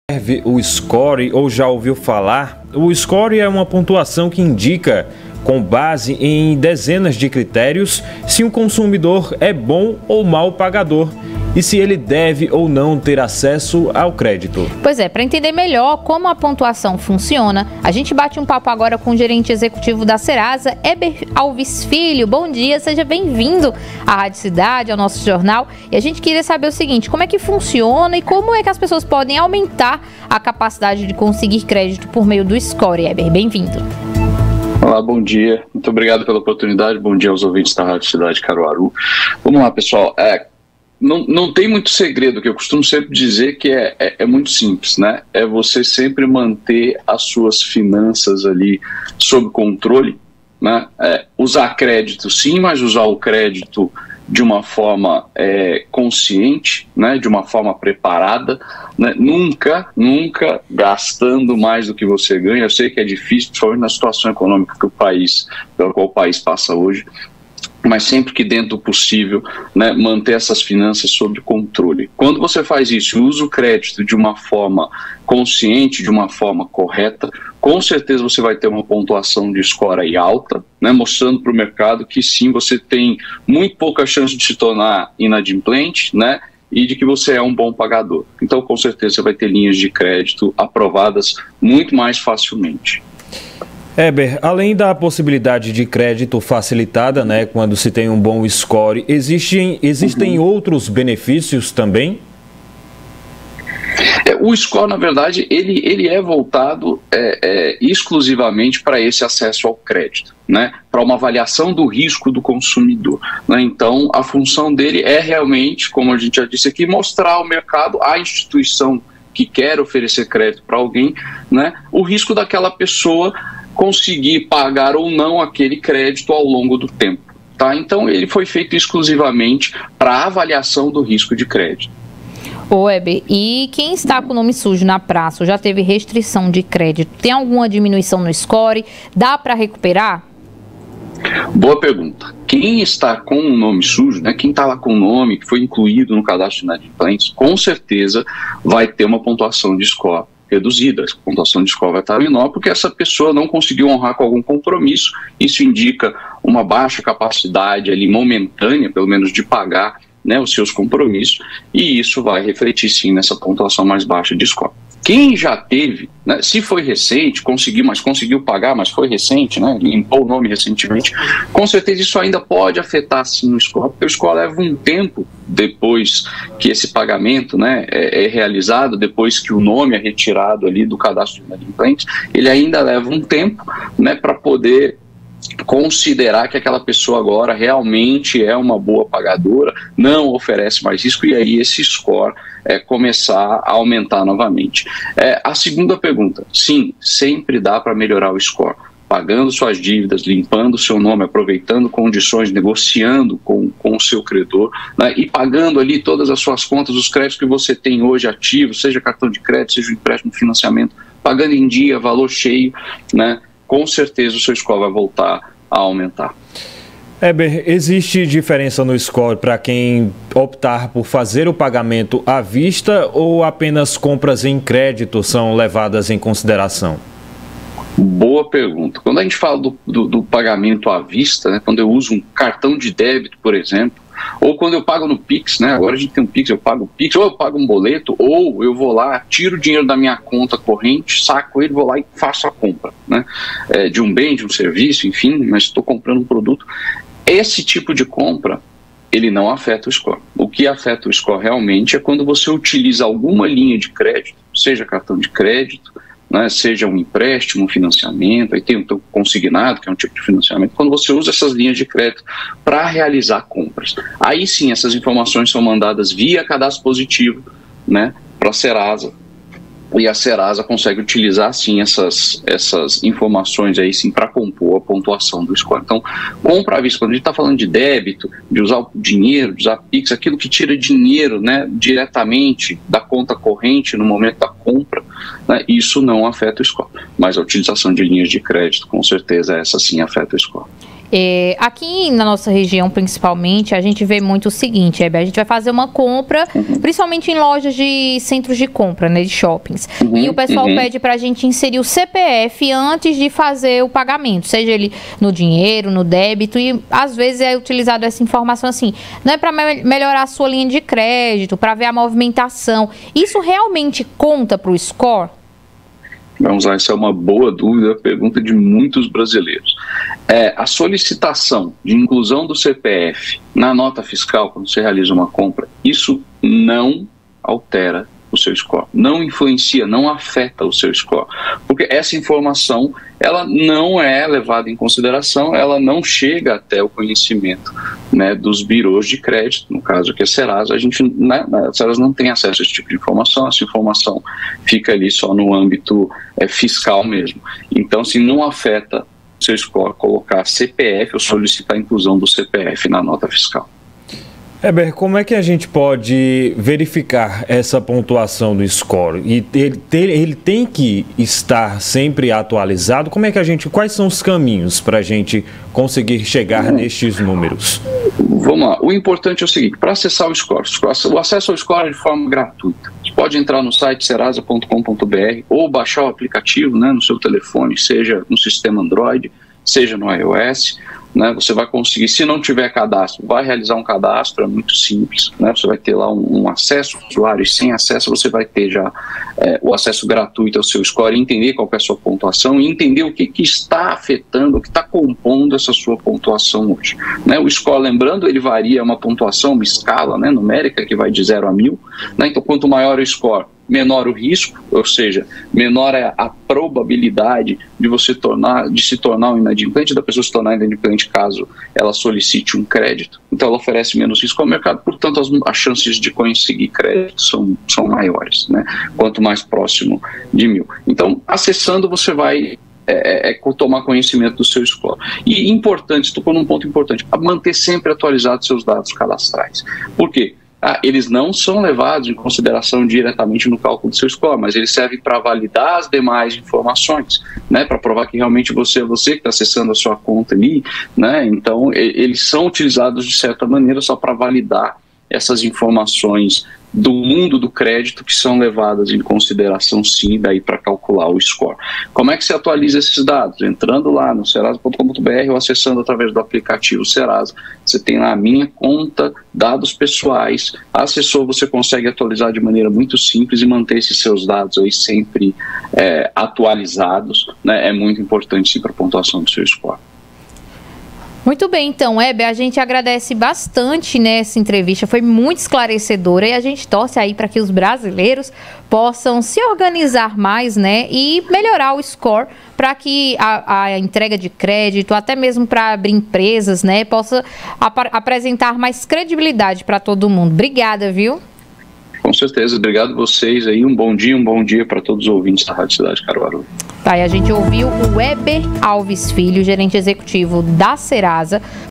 Serve o score ou já ouviu falar? O score é uma pontuação que indica, com base em dezenas de critérios, se um consumidor é bom ou mau pagador e se ele deve ou não ter acesso ao crédito. Pois é, para entender melhor como a pontuação funciona, a gente bate um papo agora com o gerente executivo da Serasa, Eber Alves Filho. Bom dia, seja bem-vindo à Rádio Cidade, ao nosso jornal. E a gente queria saber o seguinte, como é que funciona e como é que as pessoas podem aumentar a capacidade de conseguir crédito por meio do score. Eber, bem-vindo. Olá, bom dia. Muito obrigado pela oportunidade. Bom dia aos ouvintes da Rádio Cidade Caruaru. Vamos lá, pessoal. Não tem muito segredo, que eu costumo sempre dizer que é muito simples, né? É você sempre manter as suas finanças ali sob controle, né? Usar crédito sim, mas usar o crédito de uma forma consciente, né? De uma forma preparada, né? Nunca gastando mais do que você ganha. Eu sei que é difícil, principalmente na situação econômica pela qual o país passa hoje, mas sempre que dentro do possível, né, manter essas finanças sob controle. Quando você faz isso, usa o crédito de uma forma consciente, de uma forma correta, com certeza você vai ter uma pontuação de score aí alta, né, mostrando para o mercado que sim, você tem muito pouca chance de se tornar inadimplente, né, e de que você é um bom pagador. Então, com certeza, você vai ter linhas de crédito aprovadas muito mais facilmente. Eber, além da possibilidade de crédito facilitada, né, quando se tem um bom score, existem outros benefícios também? O score, na verdade, ele é voltado exclusivamente para esse acesso ao crédito, né, para uma avaliação do risco do consumidor, né? Então, a função dele é realmente, como a gente já disse aqui, mostrar ao mercado, à instituição que quer oferecer crédito para alguém, né, o risco daquela pessoa conseguir pagar ou não aquele crédito ao longo do tempo, tá? Então ele foi feito exclusivamente para avaliação do risco de crédito. Ô Eber, e quem está com o nome sujo na praça ou já teve restrição de crédito, tem alguma diminuição no score? Dá para recuperar? Boa pergunta. Quem está com o nome sujo, né, quem está lá com o nome que foi incluído no cadastro de inadimplentes, com certeza vai ter uma pontuação de score reduzida. A pontuação de score vai estar menor porque essa pessoa não conseguiu honrar com algum compromisso. Isso indica uma baixa capacidade ali momentânea, pelo menos, de pagar, né, os seus compromissos, e isso vai refletir sim nessa pontuação mais baixa de score. Quem já teve, né, se foi recente, conseguiu pagar, mas foi recente, né, limpou o nome recentemente, com certeza isso ainda pode afetar sim o score, porque o score leva um tempo depois que esse pagamento, né, é realizado, depois que o nome é retirado ali do cadastro de inadimplentes, ele ainda leva um tempo, né, para poder considerar que aquela pessoa agora realmente é uma boa pagadora, não oferece mais risco, e aí esse score começar a aumentar novamente. A segunda pergunta, sim, sempre dá para melhorar o score, pagando suas dívidas, limpando o seu nome, aproveitando condições, negociando com o seu credor, né, e pagando ali todas as suas contas, os créditos que você tem hoje ativos, seja cartão de crédito, seja o empréstimo de financiamento, pagando em dia, valor cheio, né, com certeza o seu score vai voltar a aumentar. Eber, existe diferença no score para quem optar por fazer o pagamento à vista ou apenas compras em crédito são levadas em consideração? Boa pergunta. Quando a gente fala do pagamento à vista, né, quando eu uso um cartão de débito, por exemplo, ou quando eu pago no Pix, né? Agora a gente tem um Pix, eu pago o Pix, ou eu pago um boleto, ou eu vou lá, tiro o dinheiro da minha conta corrente, saco ele, vou lá e faço a compra, né? De um bem, de um serviço, enfim, mas estou comprando um produto. Esse tipo de compra, ele não afeta o score. O que afeta o score realmente é quando você utiliza alguma linha de crédito, seja cartão de crédito, né, seja um empréstimo, um financiamento, aí tem o consignado, que é um tipo de financiamento, quando você usa essas linhas de crédito para realizar compras. Aí sim, essas informações são mandadas via cadastro positivo, né, para a Serasa, e a Serasa consegue utilizar sim essas informações aí sim para compor a pontuação do score. Então, compra à vista, quando a gente está falando de débito, de usar o dinheiro, de usar Pix, aquilo que tira dinheiro, né, diretamente da conta corrente no momento da compra, né, isso não afeta o score. Mas a utilização de linhas de crédito, com certeza, essa sim afeta o score. Aqui na nossa região, principalmente, a gente vê muito o seguinte, a gente vai fazer uma compra, principalmente em lojas de centros de compra, né, de shoppings. E o pessoal pede pra gente inserir o CPF antes de fazer o pagamento, seja ele no dinheiro, no débito, e às vezes é utilizado essa informação assim, não é para melhorar a sua linha de crédito, para ver a movimentação. Isso realmente conta pro score? Vamos lá, essa é uma boa dúvida, pergunta de muitos brasileiros. A solicitação de inclusão do CPF na nota fiscal, quando você realiza uma compra, isso não altera o seu score, não influencia, não afeta o seu score, porque essa informação, ela não é levada em consideração, ela não chega até o conhecimento, né, dos birôs de crédito, no caso aqui a Serasa. A gente, né, a Serasa não tem acesso a esse tipo de informação, essa informação fica ali só no âmbito fiscal mesmo. Então, se não afeta o seu score colocar CPF ou solicitar a inclusão do CPF na nota fiscal. Heber, como é que a gente pode verificar essa pontuação do score? E ele tem que estar sempre atualizado? Como é que quais são os caminhos para a gente conseguir chegar nestes números? Vamos lá, o importante é o seguinte, para acessar o score, o acesso ao score é de forma gratuita. Você pode entrar no site serasa.com.br ou baixar o aplicativo, né, no seu telefone, seja no sistema Android, seja no iOS, né, você vai conseguir, se não tiver cadastro, vai realizar um cadastro, é muito simples, né, você vai ter lá um acesso ao usuário, e sem acesso você vai ter já o acesso gratuito ao seu score, entender qual é a sua pontuação e entender o que está afetando, o que está compondo essa sua pontuação hoje. Né, o score, lembrando, ele varia, uma pontuação, uma escala, né, numérica que vai de 0 a 1000, né, então quanto maior o score, menor o risco, ou seja, menor é a probabilidade de se tornar um inadimplente, da pessoa se tornar inadimplente caso ela solicite um crédito. Então ela oferece menos risco ao mercado, portanto as chances de conseguir crédito são maiores, né? Quanto mais próximo de 1000. Então, acessando, você vai tomar conhecimento do seu score. E importante, tocou num ponto importante, manter sempre atualizados seus dados cadastrais. Por quê? Eles não são levados em consideração diretamente no cálculo do seu score, mas eles servem para validar as demais informações, né, para provar que realmente você é você que está acessando a sua conta ali, né, então eles são utilizados de certa maneira só para validar essas informações do mundo do crédito que são levadas em consideração, sim, daí para calcular o score. Como é que se atualiza esses dados? Entrando lá no serasa.com.br ou acessando através do aplicativo Serasa. Você tem lá a minha conta, dados pessoais, acessou, você consegue atualizar de maneira muito simples e manter esses seus dados aí sempre atualizados, né? É muito importante, sim, para a pontuação do seu score. Muito bem, então, Heber, a gente agradece bastante nessa entrevista, foi muito esclarecedora e a gente torce aí para que os brasileiros possam se organizar mais, né, e melhorar o score para que a entrega de crédito, até mesmo para abrir empresas, né, possa apresentar mais credibilidade para todo mundo. Obrigada, viu? Com certeza, obrigado a vocês aí, um bom dia para todos os ouvintes da Rádio Cidade Caruaru. Tá, e a gente ouviu o Heber Alves Filho, gerente executivo da Serasa,